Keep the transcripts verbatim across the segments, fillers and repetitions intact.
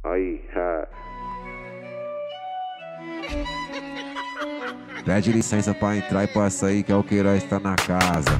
Aí, ha. Pede licença pra entrar e pra sair, que é o Queiroz tá na casa.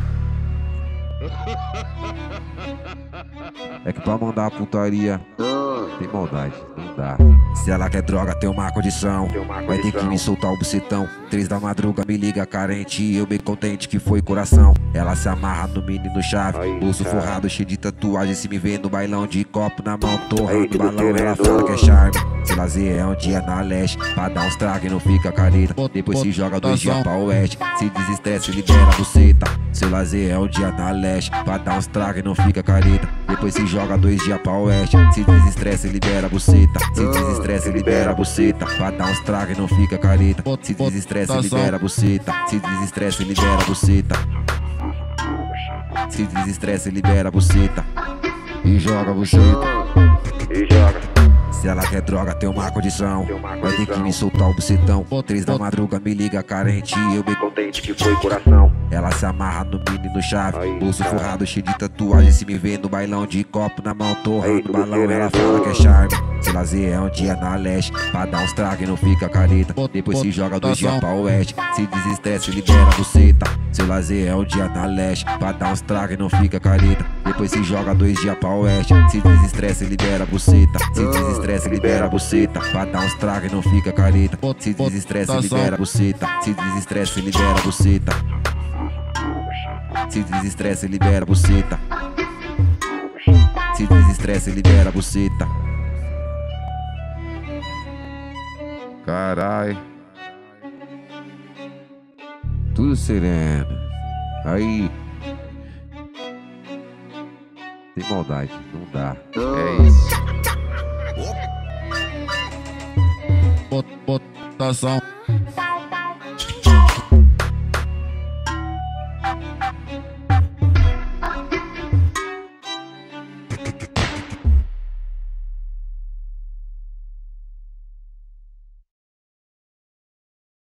É que pra mandar a putaria tem maldade, não dá. Se ela quer droga, tem uma condição. Vai ter que me soltar o bucetão. Três da madruga, me liga carente. E eu bem contente que foi coração. Ela se amarra no menino chave. Bolso forrado, cheio de tatuagem. Se me vê no bailão de copo na mão, torrando balão. Ela fala que é charme. Se lazer é um dia na leste. Pra dar uns trago e não fica careta. Depois se joga dois dias pra oeste. Se desestressa e libera a buceta. Seu lazer é um dia na leste. Pra dar uns trago e não fica careta. Depois se joga dois dias pra oeste. Se desestressa e libera a buceta. Se desestressa e libera a buceta. Pra dar uns trago e não fica careta. Se desestressa e libera a buceta. Se desestressa e libera a buceta. Se desestressa e libera a buceta. E joga a buceta. E joga. Se ela quer droga, tem uma condição. Vai ter que me soltar o bucetão. Três da madruga, me liga carente. E eu bem contente que foi coração. Ela se amarra no menino chave. Bolso forrado, cheio de tatuagem. Se me vê no bailão de copo na mão, torrando balão. Ela fala que é charme. Se lazer é um dia na leste. Pra dar uns trago e não fica careta. Depois se joga dois dias pra oeste. Se desestressa e libera a buceta. Seu lazer é um dia na leste. Pra dar uns trago e não fica careta. Depois se joga dois dias pra oeste. Se desestressa e libera a buceta. Se desestressa e libera a buceta. Pra dar uns trago e não fica careta. Se desestressa e libera a buceta. Se desestressa e libera a buceta. Se desestressa e libera a buceta. Se desestressa e libera a buceta. Carai, tudo sereno. Aí tem maldade, não dá. É isso. Botação.